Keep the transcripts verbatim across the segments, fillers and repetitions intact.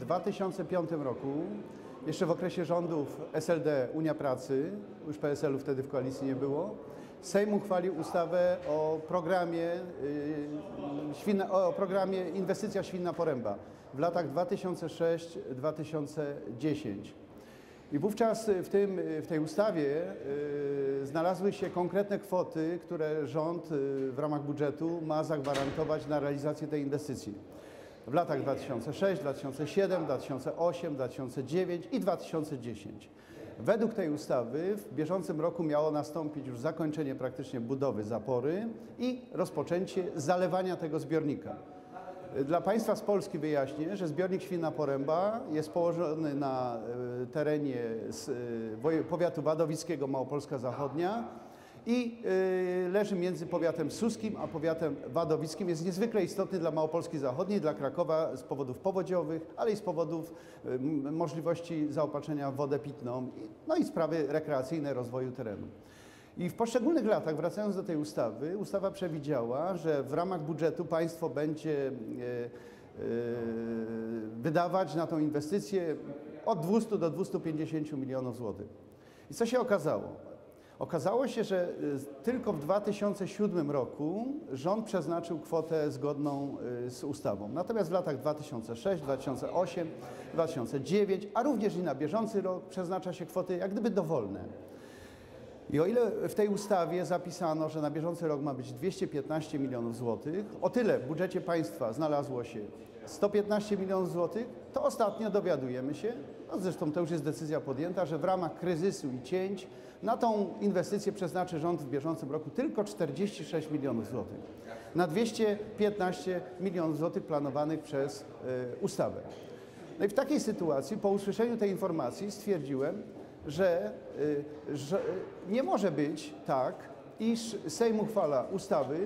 dwa tysiące piątym roku, jeszcze w okresie rządów S L D, Unia Pracy, już P S L u wtedy w koalicji nie było, Sejm uchwalił ustawę o programie, yy, świnna, o programie Inwestycja Świnna Poręba w latach dwa tysiące szóstym do dwa tysiące dziesiątego. I wówczas w, tym, w tej ustawie yy, znalazły się konkretne kwoty, które rząd yy, w ramach budżetu ma zagwarantować na realizację tej inwestycji. W latach dwa tysiące szóstym, dwa tysiące siódmym, dwa tysiące ósmym, dwa tysiące dziewiątym i dwa tysiące dziesiątym. Według tej ustawy w bieżącym roku miało nastąpić już zakończenie praktycznie budowy zapory i rozpoczęcie zalewania tego zbiornika. Dla Państwa z Polski wyjaśnię, że zbiornik Świnna Poręba jest położony na terenie powiatu wadowickiego Małopolska Zachodnia i leży między powiatem suskim a powiatem wadowickim. Jest niezwykle istotny dla Małopolski Zachodniej, dla Krakowa z powodów powodziowych, ale i z powodów możliwości zaopatrzenia w wodę pitną, no i sprawy rekreacyjne rozwoju terenu. I w poszczególnych latach, wracając do tej ustawy, ustawa przewidziała, że w ramach budżetu państwo będzie wydawać na tę inwestycję od dwustu do dwustu pięćdziesięciu milionów złotych. I co się okazało? Okazało się, że tylko w dwa tysiące siódmym roku rząd przeznaczył kwotę zgodną z ustawą. Natomiast w latach dwa tysiące szóstym, dwa tysiące ósmym, dwa tysiące dziewiątym, a również i na bieżący rok przeznacza się kwoty jak gdyby dowolne. I o ile w tej ustawie zapisano, że na bieżący rok ma być dwieście piętnaście milionów złotych, o tyle w budżecie państwa znalazło się sto piętnaście milionów złotych, to ostatnio dowiadujemy się, no zresztą to już jest decyzja podjęta, że w ramach kryzysu i cięć na tą inwestycję przeznaczy rząd w bieżącym roku tylko czterdzieści sześć milionów złotych na dwieście piętnaście milionów złotych planowanych przez y, ustawę. No i w takiej sytuacji, po usłyszeniu tej informacji stwierdziłem, że, y, że nie może być tak, iż Sejm uchwala ustawy,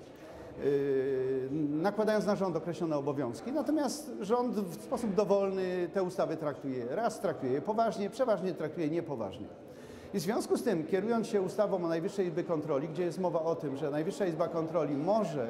Yy, nakładając na rząd określone obowiązki, natomiast rząd w sposób dowolny te ustawy traktuje. Raz traktuje je poważnie, przeważnie traktuje niepoważnie. I w związku z tym, kierując się ustawą o Najwyższej Izbie Kontroli, gdzie jest mowa o tym, że Najwyższa Izba Kontroli może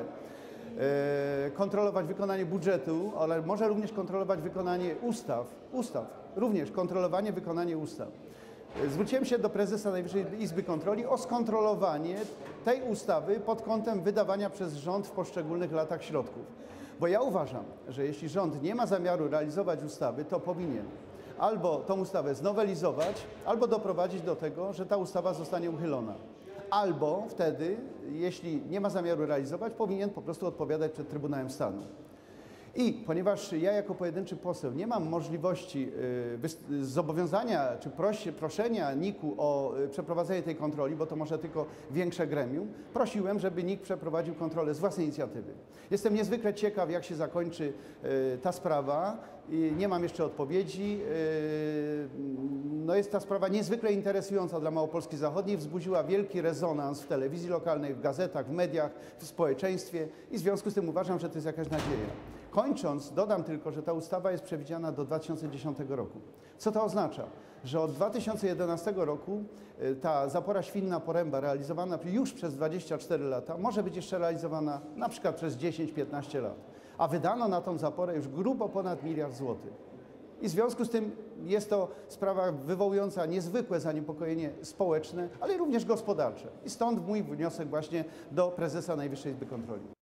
e, kontrolować wykonanie budżetu, ale może również kontrolować wykonanie ustaw, ustaw, również kontrolowanie wykonania ustaw. Zwróciłem się do prezesa Najwyższej Izby Kontroli o skontrolowanie tej ustawy pod kątem wydawania przez rząd w poszczególnych latach środków. Bo ja uważam, że jeśli rząd nie ma zamiaru realizować ustawy, to powinien albo tą ustawę znowelizować, albo doprowadzić do tego, że ta ustawa zostanie uchylona. Albo wtedy, jeśli nie ma zamiaru realizować, powinien po prostu odpowiadać przed Trybunałem Stanu. I ponieważ ja jako pojedynczy poseł nie mam możliwości y, zobowiązania czy prosi, proszenia N I K u o y, przeprowadzenie tej kontroli, bo to może tylko większe gremium, prosiłem, żeby N I K przeprowadził kontrolę z własnej inicjatywy. Jestem niezwykle ciekaw, jak się zakończy y, ta sprawa. I nie mam jeszcze odpowiedzi. Y, no jest ta sprawa niezwykle interesująca dla Małopolski Zachodniej, wzbudziła wielki rezonans w telewizji lokalnej, w gazetach, w mediach, w społeczeństwie i w związku z tym uważam, że to jest jakaś nadzieja. Kończąc, dodam tylko, że ta ustawa jest przewidziana do dwa tysiące dziesiątego roku. Co to oznacza? Że od dwa tysiące jedenastego roku ta zapora Świnna Poręba realizowana już przez dwadzieścia cztery lata może być jeszcze realizowana na przykład przez dziesięć piętnaście lat. A wydano na tą zaporę już grubo ponad miliard złotych. I w związku z tym jest to sprawa wywołująca niezwykłe zaniepokojenie społeczne, ale również gospodarcze. I stąd mój wniosek właśnie do prezesa Najwyższej Izby Kontroli.